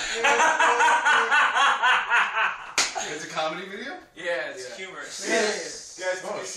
It's a comedy video? Yeah, it's humorous. Guys,